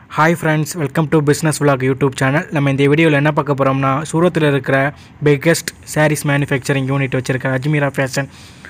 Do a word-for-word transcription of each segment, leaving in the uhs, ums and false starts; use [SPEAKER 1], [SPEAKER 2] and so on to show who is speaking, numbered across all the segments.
[SPEAKER 1] Hi friends, welcome to Business Vlog YouTube channel. நம்ம இந்த வீடியோல என்ன பார்க்க போறோம்னா சூரத்தில் இருக்கிற biggest sarees manufacturing unit வச்சிருக்க Ajmera Fashion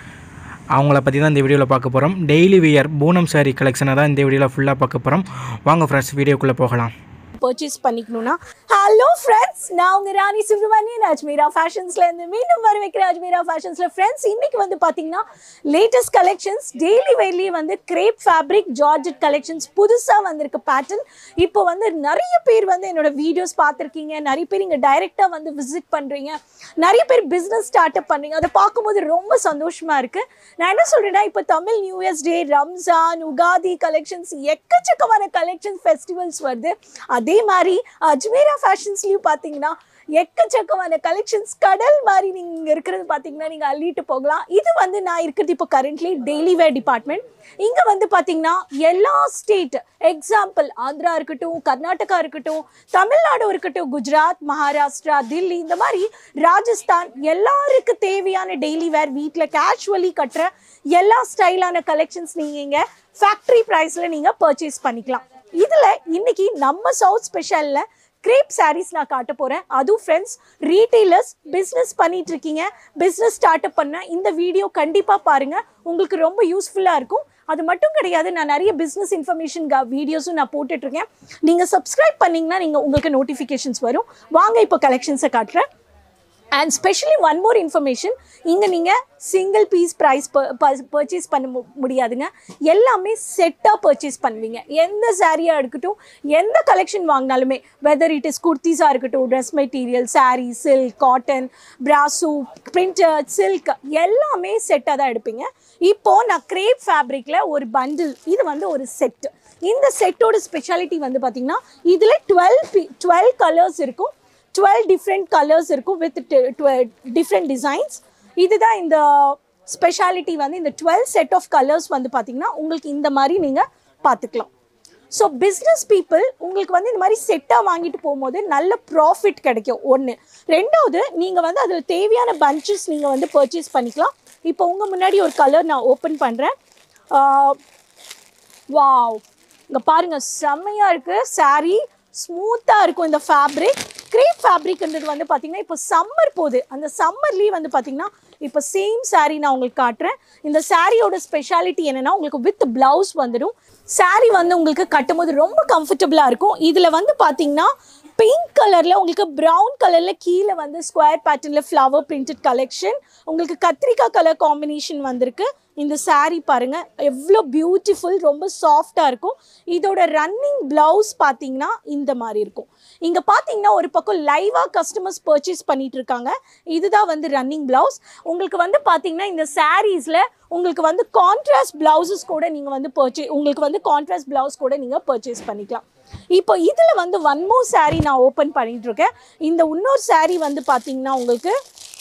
[SPEAKER 1] அவங்கள பத்தி தான் இந்த வீடியோல பார்க்க போறோம். Daily wear Poonam saree collection தான் இந்த வீடியோல ஃபுல்லா பார்க்க போறோம். வாங்க फ्रेंड्स வீடியோக்குள்ள போகலாம்.
[SPEAKER 2] purchase பண்ணிக்கணும்னா hello friends நான் உங்க ராணி சுப்ரமணியன் Ajmera Fashionsல இருந்து மீண்டும் வரவேற்கிற Ajmera Fashionsல friends இன்னைக்கு வந்து பாத்தீங்கன்னா latest collections daily wearly வந்து crepe fabric georgette collections புதுசா வந்திருக்க pattern இப்போ வந்து நிறைய பேர் வந்து என்னோட வீடியோஸ் பார்த்திருக்கீங்க நிறைய பேர் இங்க டைரக்ட்டா வந்து விசிட் பண்றீங்க நிறைய பேர் business start up பண்றீங்க அத பாக்கும்போது ரொம்ப சந்தோஷமா இருக்கு நான் என்ன சொல்றேன்னா இப்போ Tamil new year's day Ramzan Ugadi collections எக்கச்சக்கமான collections festivals வருது அதே மாதிரி Ajmera Fashionsலயும் பாத்தீங்கன்னா எக்கச்சக்கமான கலெக்ஷன்ஸ் கடல் மாதிரி நீங்க இருக்கிறது பாத்தீங்கன்னா நீங்க அள்ளிட்டு போகலாம் இது வந்து நான் இருக்கிறது இப்போ கரண்ட்லி டெய்லி வேர் டிபார்ட்மெண்ட் இங்க வந்து பாத்தீங்கன்னா எல்லா ஸ்டேட் எக்ஸாம்பிள் ஆந்திரா இருக்கட்டும் கர்நாடகா இருக்கட்டும் தமிழ்நாடு இருக்கட்டும் குஜராத் மகாராஷ்டிரா தில்லி இந்த மாதிரி ராஜஸ்தான் எல்லாருக்கும் தேவையான டெய்லி வேர் வீட்ல கேஷுவலி கட்டுற எல்லா ஸ்டைலான கலெக்ஷன்ஸ் நீங்க இங்க ஃபேக்டரி பிரைஸ்ல நீங்க பர்ச்சேஸ் பண்ணிக்கலாம் இதுல இன்னைக்கு நம்ம சவுத் ஸ்பெஷல்ல crepe sarees நான் காட்ட போறேன் அது फ्रेंड्स ரீட்டைலர்ஸ் பிசினஸ் பண்ணிட்டு இருக்கீங்க பிசினஸ் ஸ்டார்ட் அப் பண்ண இந்த வீடியோ கண்டிப்பா பாருங்க உங்களுக்கு ரொம்ப யூஸ்ஃபுல்லா இருக்கும் அது மட்டும் கிடையாது நான் நிறைய பிசினஸ் இன்ஃபர்மேஷன் வீடியோஸும் நான் போட்டுட்டு இருக்கேன் நீங்க சப்ஸ்கிரைப் பண்ணீங்கன்னா நீங்க உங்களுக்கு நோட்டிஃபிகேஷன்ஸ் வரும் வாங்க இப்போ கலெக்ஷன்ஸை காட்டுறேன் and especially one more information இங்க நீங்க single piece price purchase பண்ண முடியாதுங்க எல்லாமே செட்டா purchase பண்ணுவீங்க எந்த சாரியா இருக்கட்டும் எந்த கலெக்ஷன் வாங்குனாலுமே whether it is kurtis ஆ இருக்கட்டும் dress material saree silk cotton brasso printed silk எல்லாமே செட்டா தான் எடுப்பீங்க இப்போ நான் crepe fabricல ஒரு bundle இது வந்து ஒரு செட் இந்த செட்டோட ஸ்பெஷாலிட்டி வந்து பாத்தீங்கன்னா இதுல twelve colors இருக்கும் twelve different colors இருக்கும் with different designs இதுதான் இந்த ஸ்பெஷாலிட்டி வந்து இந்த twelve set of colors வந்து பாத்தீங்கன்னா உங்களுக்கு இந்த மாதிரி நீங்க பாத்துக்கலாம் so business people உங்களுக்கு வந்து இந்த மாதிரி செட்டா வாங்கிட்டு போயும்போது நல்ல profit கிடைக்கும் ஒன்னு ரெண்டாவது நீங்க வந்து அதுல தேவையான bunches நீங்க வந்து purchase பண்ணிக்கலாம் இப்போ உங்க முன்னாடி ஒரு கலர் நான் ஓபன் பண்றேன் வாவ் இங்க பாருங்க செமையா இருக்கு saree ஸ்மூத்தா இருக்கும் இந்த fabric crepe fabric ன்றது வந்து பாத்தீங்கன்னா இப்போ சம்மர் போகுது அந்த சம்மர்லயே வந்து பாத்தீங்கன்னா இப்போ சேம் saree நான் உங்களுக்கு காட்டுறேன் இந்த சாரியோட ஸ்பெஷாலிட்டி என்னன்னா உங்களுக்கு வித் பிளவுஸ் வந்துடும் saree வந்து உங்களுக்கு கட்டும்போது ரொம்ப கம்ஃபர்ட்டபிளா இருக்கும் இதுல வந்து பாத்தீங்கன்னா பிங்க் கலர்ல உங்களுக்கு பிரவுன் கலர்ல கீழே வந்து ஸ்கொயர் பேட்டர்ன்ல ஃப்ளவர் பிரிண்டட் கலெக்ஷன் உங்களுக்கு கத்திரிக்காய் கலர் காம்பினேஷன் வந்திருக்கு இந்த saree பாருங்க எவ்வளோ பியூட்டிஃபுல் ரொம்ப சாஃப்டா இருக்கும் இதோட ரன்னிங் பிளவுஸ் பாத்தீங்கன்னா இந்த மாதிரி இருக்கும் இங்க பாத்தீங்கன்னா ஒரு பக்கம் லைவா கஸ்டமர்ஸ் பர்ச்சேஸ் பண்ணிட்டு இருக்காங்க இதுதான் வந்து ரன்னிங் பிளவுஸ் உங்களுக்கு வந்து பாத்தீங்கன்னா இந்த சாரீஸ்ல உங்களுக்கு வந்து கான்ட்ராஸ்ட் பிளவுசஸ் கூட நீங்க வந்து பர்ச்சேஸ் உங்களுக்கு வந்து கான்ட்ராஸ்ட் பிளவுஸ் கூட நீங்க பர்ச்சேஸ் பண்ணிக்கலாம் இப்போ இதுல வந்து ஒன் மோர் saree நான் ஓபன் பண்ணிட்டு இருக்கேன் இந்த இன்னொரு saree வந்து பாத்தீங்கன்னா உங்களுக்கு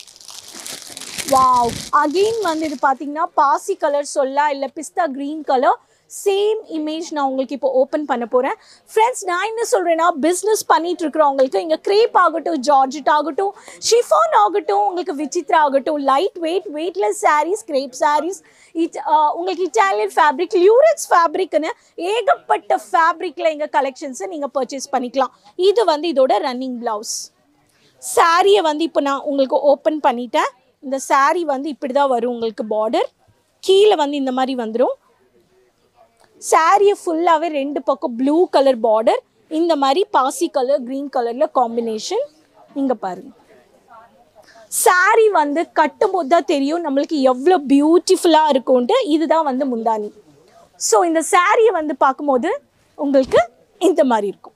[SPEAKER 2] வாவ் அகைன் வந்து இது பாத்தீங்கன்னா பாசி கலர் சொல்லலாம் இல்ல பிஸ்தா கிரீன் கலர் சேம் இமேஜ் நான் உங்களுக்கு இப்போ ஓபன் பண்ண போறேன் फ्रेंड्स நான் என்ன சொல்றேன்னா பிசினஸ் பண்ணிட்டு இருக்கறவங்களுக்கு இங்க crepe ஆகட்டும் ஜார்ஜெட் ஆகட்டும் chiffon ஆகட்டும் உங்களுக்கு விசித்ரா ஆகட்டும் light weight weightless sarees crepe sarees it உங்களுக்கு இட்டாலியன் fabric lurex fabric னு ஏகப்பட்ட fabricல இங்க கலெக்ஷன்ஸ் நீங்க பர்ச்சேஸ் பண்ணிக்கலாம் இது வந்து இதோட ரன்னிங் பிளவுஸ் சாரியை வந்து இப்போ நான் உங்களுக்கு ஓபன் பண்ணிட்டேன் இந்த saree வந்து இப்படி தான் வரும் உங்களுக்கு border கீழ வந்து இந்த மாதிரி வந்துரும் saree ஃபுல்லாவே ரெண்டு பக்கம் ப்ளூ கலர் border இந்த மாதிரி பாசி கலர் கிரீன் கலர்ல காம்பினேஷன் இங்க பாருங்க saree வந்து கட்டும்போது தான் தெரியும் நமக்கு எவ்வளவு பியூட்டிஃபுல்லா இருக்கும்னு இதுதான் வந்து முந்தானி சோ இந்த saree வந்து பாக்கும்போது உங்களுக்கு இந்த மாதிரி இருக்கும்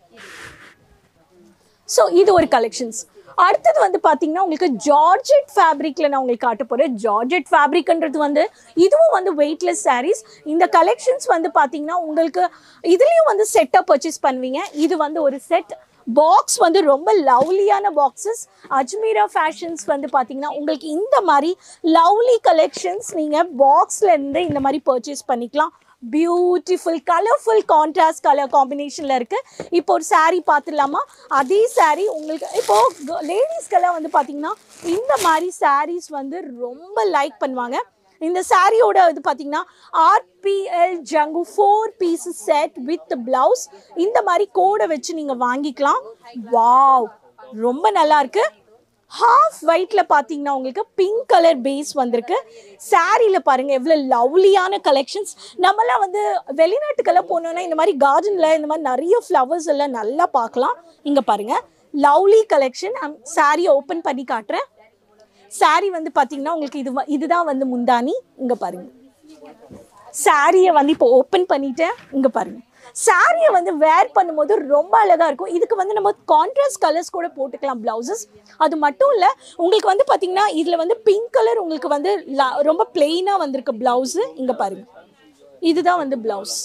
[SPEAKER 2] சோ இது ஒரு கலெக்ஷன்ஸ் அடுத்து வந்து பாத்தீங்கன்னா உங்களுக்கு ஜார்ஜெட் ஃபேப்ரிக்ல நான் உங்களுக்கு காட்ட போறேன் ஜார்ஜெட் ஃபேப்ரிக்ன்றது வந்து இதுவும் வந்து வெயிட்லெஸ் sarees இந்த கலெக்ஷன்ஸ் வந்து பாத்தீங்கன்னா உங்களுக்கு இதுலயும் வந்து செட்டா பர்ச்சேஸ் பண்ணுவீங்க இது வந்து ஒரு செட் பாக்ஸ் வந்து ரொம்ப லவ்லியான பாக்ஸஸ் Ajmera Fashions வந்து பாத்தீங்கன்னா உங்களுக்கு இந்த மாதிரி லவ்லி கலெக்ஷன்ஸ் நீங்க பாக்ஸ்ல இருந்து இந்த மாதிரி பர்ச்சேஸ் பண்ணிக்கலாம் beautiful colorful contrast color combination la irukku ipo or saree paathilama adhe saree ungalku ipo ladies kala vandu pathina indha mari sarees vandu romba like பண்ணுவாங்க இந்த சாரியோட இது பார்த்தீங்கன்னா ஆர்பிஎல் ஜங்கு four piece set with blouse இந்த மாதிரி கோடை வச்சு நீங்கள் வாங்கிக்கலாம். வாவ், ரொம்ப நல்லா இருக்கு. ஹாஃப் ஒயிட்ல பார்த்தீங்கன்னா உங்களுக்கு பிங்க் கலர் பேஸ் வந்திருக்கு. சாரியில் பாருங்கள் எவ்வளோ லவ்லியான கலெக்ஷன்ஸ். நம்மளாம் வந்து வெளிநாட்டுக்கெல்லாம் போனோன்னா இந்த மாதிரி கார்டனில் இந்த மாதிரி நிறைய ஃப்ளவர்ஸ் எல்லாம் நல்லா பார்க்கலாம். இங்கே பாருங்கள் லவ்லி கலெக்ஷன். சாரியை ஓப்பன் பண்ணி காட்டுறேன். சாரி வந்து பார்த்தீங்கன்னா உங்களுக்கு இது இதுதான் வந்து முந்தானி. இங்கே பாருங்க, சாரியை வந்து இப்போ ஓப்பன் பண்ணிட்டேன். இங்கே பாருங்க, சாரியை வந்து வேர் பண்ணும்போது ரொம்ப அழகாக இருக்கும். இதுக்கு வந்து நம்ம கான்ட்ராஸ்ட் கலர்ஸ் கூட போட்டுக்கலாம் ப்ளவுசஸ். அது மட்டும் இல்லை, உங்களுக்கு வந்து பார்த்தீங்கன்னா இதில் வந்து பிங்க் கலர் உங்களுக்கு வந்து ரொம்ப பிளெயினாக வந்திருக்கு ப்ளவுஸு. இங்கே பாருங்க, இதுதான் வந்து ப்ளவுஸ்.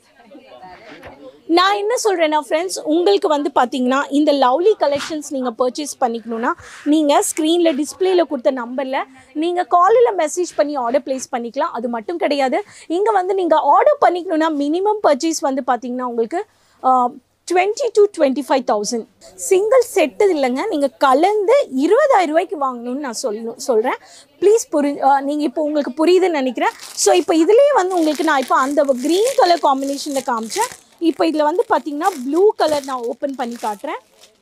[SPEAKER 2] நான் என்ன சொல்கிறேன்னா ஃப்ரெண்ட்ஸ், உங்களுக்கு வந்து பார்த்தீங்கன்னா இந்த லவ்லி கலெக்ஷன்ஸ் நீங்கள் பர்ச்சேஸ் பண்ணிக்கணுன்னா நீங்கள் ஸ்க்ரீனில் டிஸ்பிளேயில் கொடுத்த நம்பரில் நீங்கள் காலில் மெசேஜ் பண்ணி ஆர்டர் ப்ளேஸ் பண்ணிக்கலாம். அது மட்டும் கிடையாது, இங்கே வந்து நீங்கள் ஆர்டர் பண்ணிக்கணுன்னா மினிமம் பர்ச்சேஸ் வந்து பார்த்தீங்கன்னா உங்களுக்கு twenty to twenty five thousand single set இல்லைங்க, நீங்கள் கலந்து இருபதாயிரம் ரூபாய்க்கு வாங்கணும்னு நான் சொல்லணும் சொல்கிறேன். ப்ளீஸ் புரி நீங்கள் இப்போ உங்களுக்கு புரியுதுன்னு நினைக்கிறேன். ஸோ இப்போ இதுலேயே வந்து உங்களுக்கு நான் இப்போ அந்த க்ரீன் கலர் காம்பினேஷனில் காமிச்சேன். இப்போ இதில் வந்து பார்த்தீங்கன்னா ப்ளூ கலர் நான் ஓப்பன் பண்ணி காட்டுறேன்.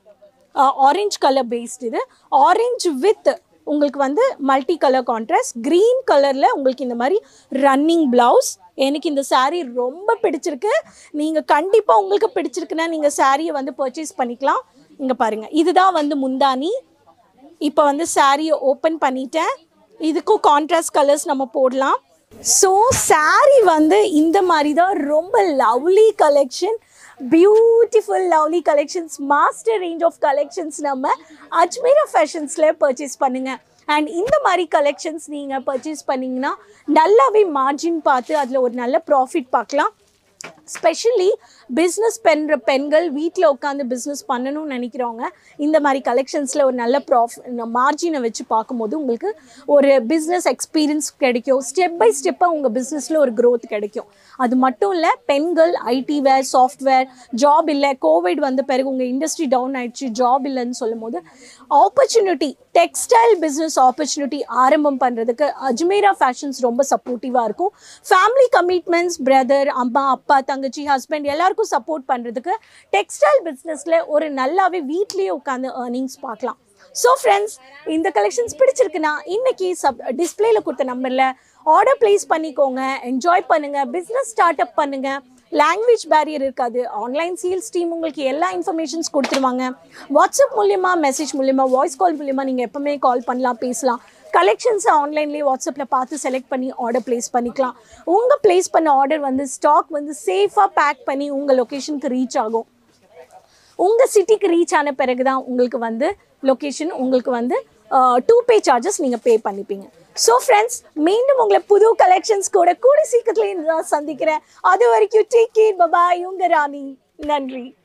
[SPEAKER 2] ஆரஞ்ச் கலர் பேஸ்ட், இது ஆரஞ்சு வித் உங்களுக்கு வந்து மல்டி கலர் கான்ட்ராஸ்ட். க்ரீன் கலரில் உங்களுக்கு இந்த மாதிரி ரன்னிங் ப்ளவுஸ். எனக்கு இந்த சாரீ ரொம்ப பிடிச்சிருக்கு. நீங்கள் கண்டிப்பாக உங்களுக்கு பிடிச்சிருக்குன்னா நீங்கள் சாரியை வந்து பர்ச்சேஸ் பண்ணிக்கலாம். இங்கே பாருங்கள், இதுதான் வந்து முந்தானி. இப்போ வந்து சாரியை ஓப்பன் பண்ணிட்டேன். இதுக்கும் கான்ட்ராஸ்ட் கலர்ஸ் நம்ம போடலாம். ஸோ சாரீ வந்து இந்த மாதிரி தான் ரொம்ப lovely collection, beautiful lovely collections, master range of collections நம்ம அஜ்மீரா ஃபேஷன்ஸில் பர்ச்சேஸ் பண்ணுங்கள். அண்ட் இந்த மாதிரி கலெக்ஷன்ஸ் நீங்கள் பர்ச்சேஸ் பண்ணிங்கன்னா நல்லாவே மார்ஜின் பார்த்து அதில் ஒரு நல்ல ப்ராஃபிட் பார்க்கலாம். ஸ்பெஷலி பிஸ்னஸ் பண்ணுற பெண்கள் வீட்டில் உட்காந்து பிஸ்னஸ் பண்ணணும்னு நினைக்கிறவங்க இந்த மாதிரி கலெக்ஷன்ஸில் ஒரு நல்ல ப்ராஃபிட் மார்ஜினை வச்சு பார்க்கும்போது உங்களுக்கு ஒரு பிஸ்னஸ் எக்ஸ்பீரியன்ஸ் கிடைக்கும். ஸ்டெப் பை ஸ்டெப்பாக உங்கள் பிஸ்னஸில் ஒரு க்ரோத் கிடைக்கும். அது மட்டும் இல்லை, பெண்கள் ஐடி வேர் சாஃப்ட்வேர் ஜாப் இல்லை, கோவிட் வந்த பிறகு உங்கள் இண்டஸ்ட்ரி டவுன் ஆகிடுச்சு, ஜாப் இல்லைன்னு சொல்லும் போது ஆப்பர்ச்சுனிட்டி, டெக்ஸ்டைல் பிஸ்னஸ் ஆப்பர்ச்சுனிட்டி ஆரம்பம் பண்ணுறதுக்கு அஜ்மீரா ஃபேஷன்ஸ் ரொம்ப சப்போர்ட்டிவாக இருக்கும். ஃபேமிலி கமிட்மெண்ட்ஸ், பிரதர், அம்மா, அப்பா, தங்கச்சி, ஹஸ்பண்ட் எல்லாருக்கும் சப்போர்ட் பண்ணுறதுக்கு டெக்ஸ்டைல் பிஸ்னஸில் ஒரு நல்லாவே வீட்லேயே உட்காந்து ஏர்னிங்ஸ் பார்க்கலாம். ஸோ ஃப்ரெண்ட்ஸ், இந்த கலெக்ஷன்ஸ் பிடிச்சிருக்குன்னா இன்னைக்கு சப் டிஸ்பிளேயில் கொடுத்த நம்பரில் ஆர்டர் ப்ளேஸ் பண்ணிக்கோங்க. என்ஜாய் பண்ணுங்கள், பிஸ்னஸ் ஸ்டார்ட் அப் பண்ணுங்கள். லாங்குவேஜ் பேரியர் இருக்காது. ஆன்லைன் சேல்ஸ் டீம் உங்களுக்கு எல்லா இன்ஃபர்மேஷன்ஸ் கொடுத்துருவாங்க. வாட்ஸ்அப் மூலிமா, மெசேஜ் மூலிமா, வாய்ஸ் கால் மூலிமா நீங்கள் எப்போவுமே கால் பண்ணலாம், பேசலாம். கலெக்ஷன்ஸை ஆன்லைன்லேயே வாட்ஸ்அப்பில் பார்த்து செலக்ட் பண்ணி ஆர்டர் ப்ளேஸ் பண்ணிக்கலாம். உங்கள் ப்ளேஸ் பண்ண ஆர்டர் வந்து ஸ்டாக் வந்து சேஃபாக பேக் பண்ணி உங்கள் லொக்கேஷனுக்கு ரீச் ஆகும். உங்கள் சிட்டிக்கு ரீச் ஆன பிறகு தான் உங்களுக்கு வந்து லொக்கேஷன் உங்களுக்கு வந்து டூ பே சார்ஜஸ் நீங்கள் பே பண்ணிப்பீங்க. ஸோ ஃப்ரெண்ட்ஸ், மீண்டும் உங்களை புது கலெக்ஷன்ஸ் கூட கூட சீக்கிரத்துலேயே நான் சந்திக்கிறேன். அது வரைக்கும் டேக் கேர், பபாய். உங்கள் ராணி. நன்றி.